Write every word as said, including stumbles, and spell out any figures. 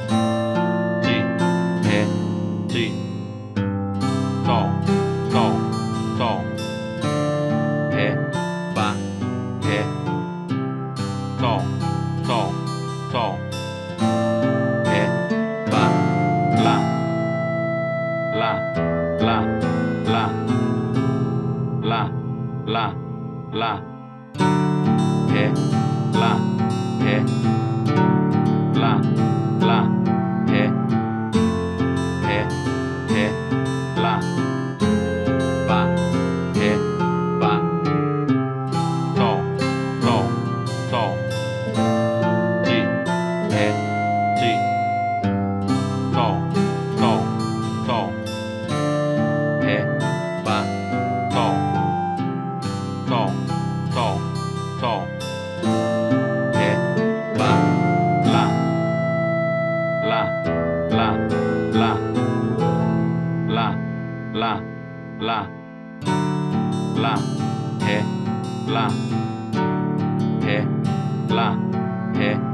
G, he, G, do, do, do, he, ba, he, do, do, do, he, ba, la, la, la, la, la, la, la, he, la, he, la, la, he, he, he, la, ba, he, ba, do, do, do, G, he, G, do, do, do, he, ba, do, do, do, do, he, ba, la, la, la, la, la, la, la, la, he, la, he, la, he.